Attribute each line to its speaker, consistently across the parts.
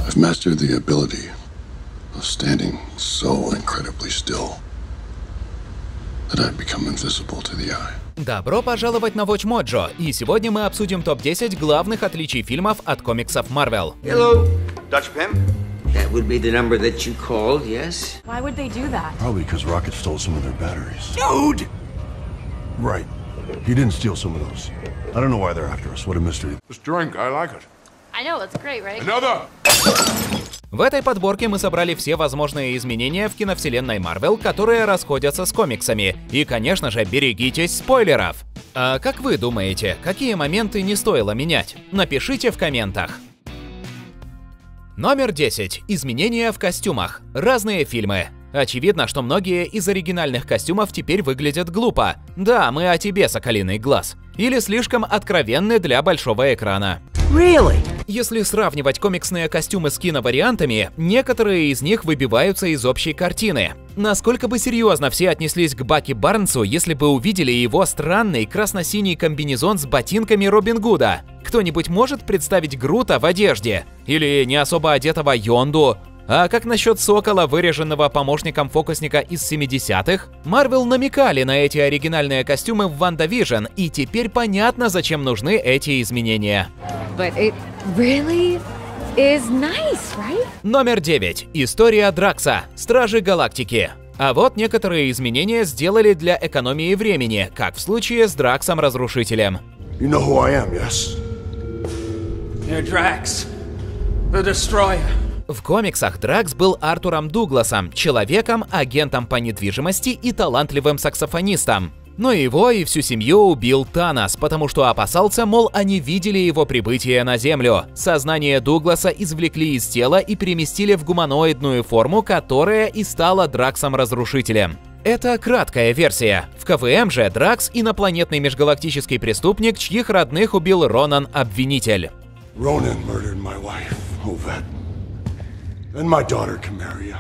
Speaker 1: I've mastered the ability of standing so incredibly still that I've become invisible to the eye.
Speaker 2: Добро пожаловать на Watch Mojo, и сегодня мы обсудим топ-10 главных отличий фильмов от комиксов Marvel.
Speaker 3: Hello, Dutch Pimp. That would be the number that you called, yes?
Speaker 4: Why would they do that?
Speaker 1: Probably because Rocket stole some of their batteries.
Speaker 3: Dude!
Speaker 1: Right. He didn't steal some of those. I don't know why they're after us. What a mystery.
Speaker 5: This drink, I like it.
Speaker 4: I know, it's great, right?
Speaker 5: Another!
Speaker 2: В этой подборке мы собрали все возможные изменения в киновселенной Marvel, которые расходятся с комиксами. И, конечно же, берегитесь спойлеров. А как вы думаете, какие моменты не стоило менять? Напишите в комментах. Номер 10. Изменения в костюмах. Разные фильмы. Очевидно, что многие из оригинальных костюмов теперь выглядят глупо. Да, мы о тебе, соколиный глаз. Или слишком откровенны для большого экрана.
Speaker 3: Really?
Speaker 2: Если сравнивать комиксные костюмы с киновариантами, некоторые из них выбиваются из общей картины. Насколько бы серьезно все отнеслись к Баки Барнсу, если бы увидели его странный красно-синий комбинезон с ботинками Робин Гуда? Кто-нибудь может представить Грута в одежде? Или не особо одетого Йонду? А как насчет Сокола, выреженного помощником фокусника из 70-х? Marvel намекали на эти оригинальные костюмы в WandaVision, и теперь понятно, зачем нужны эти изменения.
Speaker 4: But it really is nice, right?
Speaker 2: Номер 9. История Дракса. Стражи Галактики. А вот некоторые изменения сделали для экономии времени, как в случае с Драксом-разрушителем.
Speaker 1: You know who I am, yes?
Speaker 6: You're Drax, the Destroyer.
Speaker 2: В комиксах Дракс был Артуром Дугласом, человеком, агентом по недвижимости и талантливым саксофонистом. Но его и всю семью убил Танос, потому что опасался, мол, они видели его прибытие на Землю. Сознание Дугласа извлекли из тела и переместили в гуманоидную форму, которая и стала Драксом-разрушителем. Это краткая версия. В КВМ же Дракс – инопланетный межгалактический преступник, чьих родных убил Ронан-обвинитель.
Speaker 1: Ronan murdered my wife, Ovette, and my daughter, Camaria.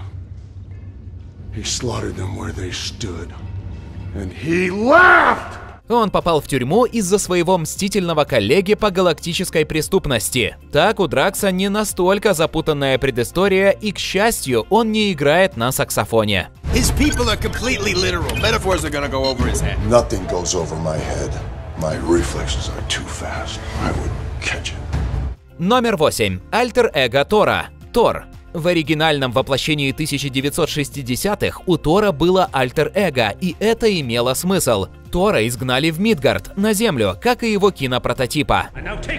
Speaker 1: He slaughtered them where they stood. And he laughed!
Speaker 2: Он попал в тюрьму из-за своего мстительного коллеги по галактической преступности. Так, у Дракса не настолько запутанная предыстория, и, к счастью, он не играет на саксофоне.
Speaker 6: His people are completely literal. Metaphors are gonna go over his head.
Speaker 1: Nothing goes over my head. My reflexes are too fast. I would catch it.
Speaker 2: Номер 8. Альтер-эго Тора. Тор. В оригинальном воплощении 1960-х у Тора было альтер-эго, и это имело смысл. Тора изгнали в Мидгард, на Землю, как и его кинопрототипа.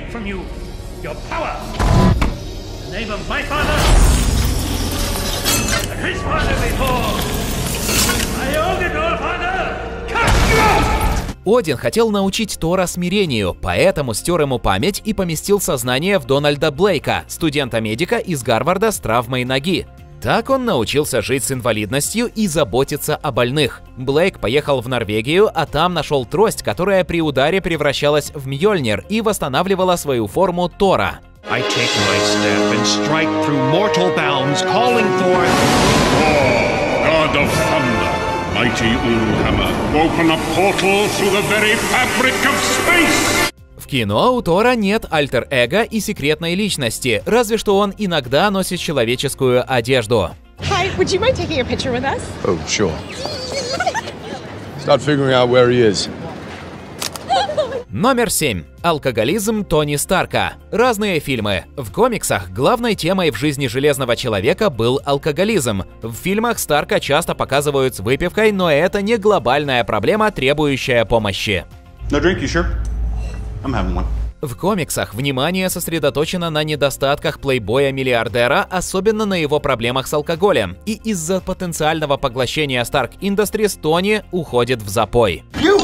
Speaker 2: Один хотел научить Тора смирению, поэтому стер ему память и поместил сознание в Дональда Блейка, студента-медика из Гарварда с травмой ноги. Так он научился жить с инвалидностью и заботиться о больных. Блейк поехал в Норвегию, а там нашел трость, которая при ударе превращалась в Мьёльнир и восстанавливала свою форму Тора.
Speaker 7: I take my step and strike through mortal bounds, calling forth Thor, God of Thunder. Mighty Ulhammer, open a portal through the very fabric of space!
Speaker 2: В кино у Тора нет альтер-эго и секретной личности, разве что он иногда носит человеческую одежду.
Speaker 8: Hi, would you mind taking a picture with us?
Speaker 1: Oh, sure. Start figuring out where he is.
Speaker 2: Номер 7. Алкоголизм Тони Старка. Разные фильмы. В комиксах главной темой в жизни Железного Человека был алкоголизм. В фильмах Старка часто показывают с выпивкой, но это не глобальная проблема, требующая помощи.
Speaker 7: No drink, you sure? I'm having one.
Speaker 2: В комиксах внимание сосредоточено на недостатках плейбоя-миллиардера, особенно на его проблемах с алкоголем. И из-за потенциального поглощения Stark Industries Тони уходит в запой.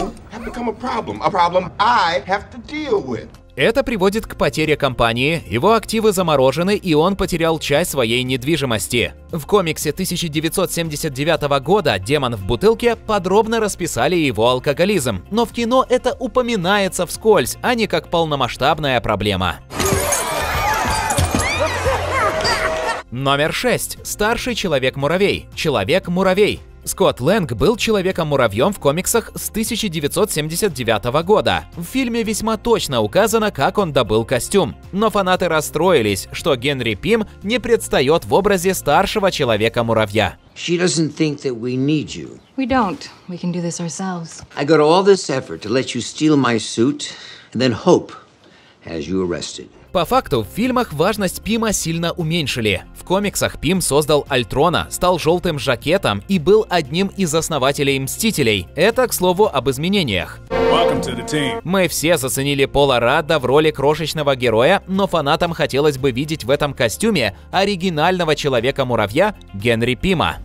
Speaker 2: Это приводит к потере компании, его активы заморожены, и он потерял часть своей недвижимости. В комиксе 1979 года «Демон в бутылке» подробно расписали его алкоголизм, но в кино это упоминается вскользь, а не как полномасштабная проблема. Номер 6. Старший Человек-муравей. Человек-муравей. Скотт Лэнг был Человеком-муравьем в комиксах с 1979 года. В фильме весьма точно указано, как он добыл костюм. Но фанаты расстроились, что Генри Пим не предстает в образе старшего Человека-муравья.
Speaker 3: She doesn't think that we need you.
Speaker 5: We don't. We can do this ourselves.
Speaker 3: I got all this effort to let you steal my suit, and then Hope has you arrested.
Speaker 2: По факту, в фильмах важность Пима сильно уменьшили. В комиксах Пим создал Альтрона, стал желтым жакетом и был одним из основателей Мстителей. Это, к слову, об изменениях. Мы все заценили Пола Радда в роли крошечного героя, но фанатам хотелось бы видеть в этом костюме оригинального Человека-муравья Генри Пима.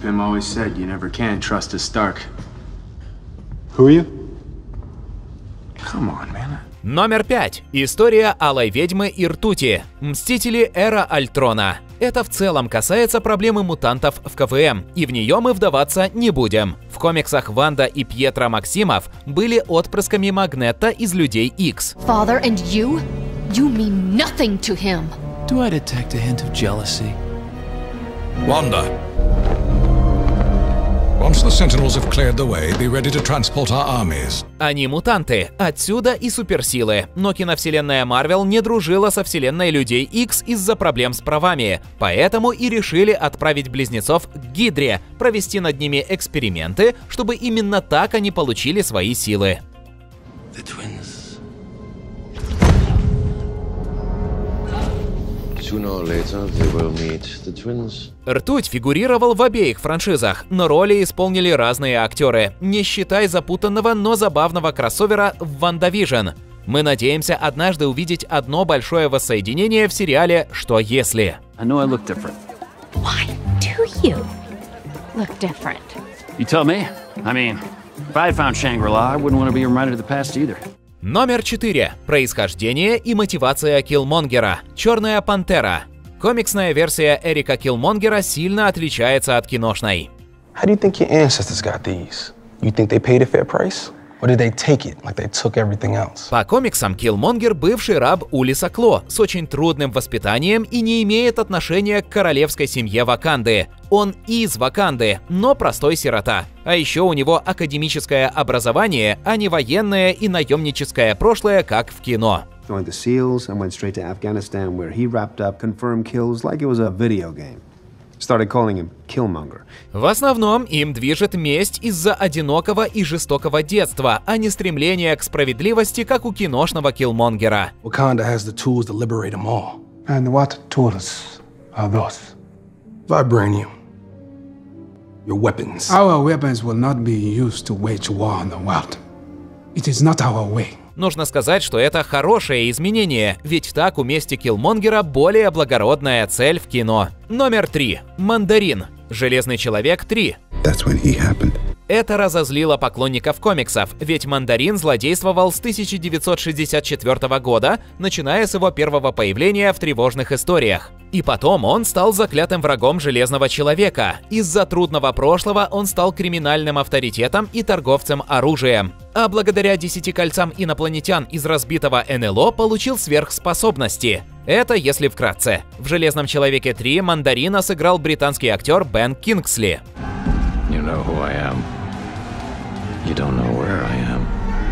Speaker 2: Номер 5. История Алой ведьмы и ртути. Мстители Эра Альтрона. Это в целом касается проблемы мутантов в КВМ, и в нее мы вдаваться не будем. В комиксах Ванда и Пьетро Максимов были отпрысками Магнета из Людей Икс.
Speaker 4: Father and you mean nothing to him.
Speaker 9: Do I detect a hint of jealousy? Wanda. Once the Sentinels have cleared the way, be ready to transport our armies.
Speaker 2: Они мутанты, отсюда и суперсилы. Но киновселенная Марвел не дружила со вселенной Людей Икс из-за проблем с правами. Поэтому и решили отправить близнецов к Гидре, провести над ними эксперименты, чтобы именно так они получили свои силы. Ртуть фигурировал в обеих франшизах, но роли исполнили разные актеры, не считай запутанного, но забавного кроссовера в «ВандаВижн». Мы надеемся однажды увидеть одно большое воссоединение в сериале «Что если?».
Speaker 4: Why do you look different?
Speaker 10: You tell me. I mean, if I had found Shangri-La, I wouldn't want to be reminded of the past either.
Speaker 2: Номер 4. Происхождение и мотивация Киллмонгера. Черная пантера. Комиксная версия Эрика Киллмонгера сильно отличается от киношной.
Speaker 11: How do you think your ancestors got these? You think they paid a fair price? Or did they take it like they took everything else?
Speaker 2: По комиксам Киллмонгер бывший раб Улиса Кло с очень трудным воспитанием и не имеет отношения к королевской семье Ваканды. Он из Ваканды, но простой сирота. А еще у него академическое образование, а не военное и наемническое прошлое, как в кино.
Speaker 12: Joined the SEALs and went straight to Afghanistan, where he wrapped up confirmed kills like it was a video game. Started calling him Killmonger.
Speaker 2: В основном им движет месть из-за одинокого и жестокого детства, а не стремление к справедливости, как у киношного Киллмонгера.
Speaker 11: Wakanda has the tools to liberate them all. And what tools are those? Vibranium. Your weapons.
Speaker 13: Our weapons will not be used to wage war on the world. It is not our way.
Speaker 2: Нужно сказать, что это хорошее изменение, ведь так у мести Киллмонгера более благородная цель в кино. Номер 3. Мандарин. Железный человек 3.
Speaker 14: That's when he happened.
Speaker 2: Это разозлило поклонников комиксов, ведь Мандарин злодействовал с 1964 года, начиная с его первого появления в тревожных историях. И потом он стал заклятым врагом Железного человека. Из-за трудного прошлого он стал криминальным авторитетом и торговцем оружием. А благодаря 10 кольцам инопланетян из разбитого НЛО получил сверхспособности. Это если вкратце. В «Железном человеке 3» Мандарина сыграл британский актер Бен Кингсли.
Speaker 9: You know who I am. You don't know where I am.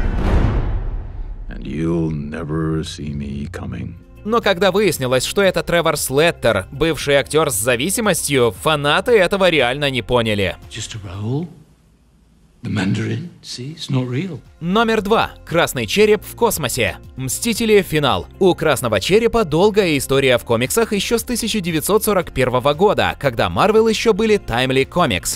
Speaker 9: And you'll never see me coming.
Speaker 2: Но когда выяснилось, что это Тревор Слеттер, бывший актер с зависимостью, фанаты этого реально не поняли. Номер 2. Красный череп в космосе. Мстители. Финал. У Красного черепа долгая история в комиксах еще с 1941 года, когда Marvel еще были Timely Comics.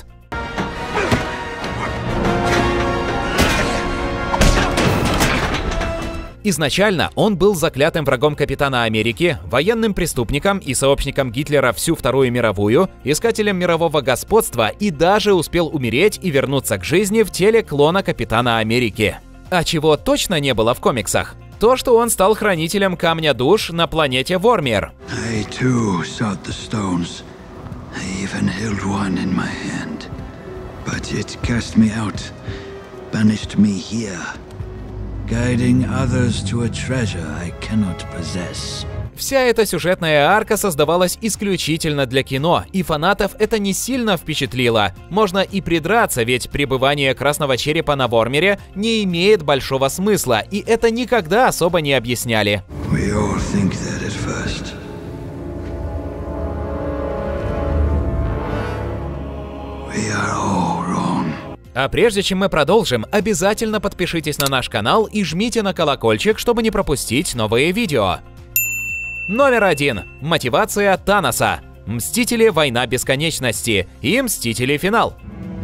Speaker 2: Изначально он был заклятым врагом Капитана Америки, военным преступником и сообщником Гитлера всю Вторую мировую, искателем мирового господства и даже успел умереть и вернуться к жизни в теле клона Капитана Америки. А чего точно не было в комиксах? То, что он стал хранителем камня душ на планете Вормир.
Speaker 14: I too sought the stones. I even held one in my hand. But it cast me out, banished me here. Guiding others to a treasure I cannot possess.
Speaker 2: Вся эта сюжетная арка создавалась исключительно для кино, и фанатов это не сильно впечатлило. Можно и придраться, ведь пребывание Красного Черепа на Вормере не имеет большого смысла, и это никогда особо не объясняли. А прежде чем мы продолжим, обязательно подпишитесь на наш канал и жмите на колокольчик, чтобы не пропустить новые видео. Номер 1. Мотивация Таноса. Мстители. Война бесконечности и Мстители. Финал.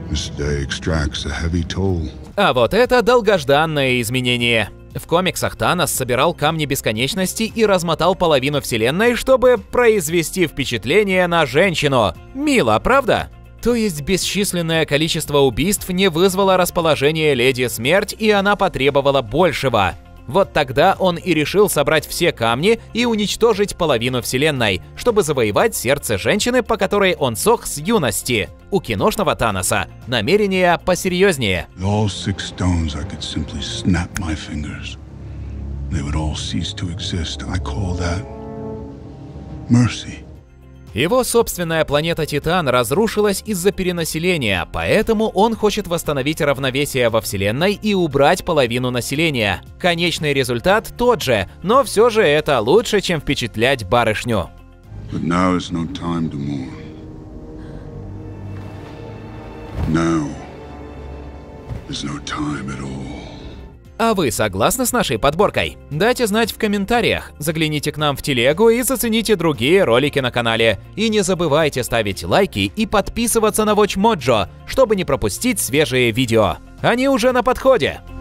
Speaker 2: А вот это долгожданное изменение. В комиксах Танос собирал камни бесконечности и размотал половину вселенной, чтобы произвести впечатление на женщину. Мило, правда? То есть бесчисленное количество убийств не вызвало расположение Леди Смерть, и она потребовала большего. Вот тогда он и решил собрать все камни и уничтожить половину вселенной, чтобы завоевать сердце женщины, по которой он сох с юности. У киношного Таноса намерения посерьезнее. Его собственная планета Титан разрушилась из-за перенаселения, поэтому он хочет восстановить равновесие во Вселенной и убрать половину населения. Конечный результат тот же, но все же это лучше, чем впечатлять барышню. А вы согласны с нашей подборкой? Дайте знать в комментариях, загляните к нам в телегу и зацените другие ролики на канале. И не забывайте ставить лайки и подписываться на WatchMojo, чтобы не пропустить свежие видео. Они уже на подходе!